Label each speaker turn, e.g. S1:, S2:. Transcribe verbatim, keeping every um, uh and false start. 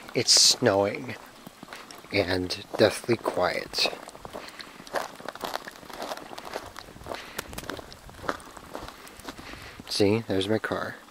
S1: it's snowing and deathly quiet. See, there's my car.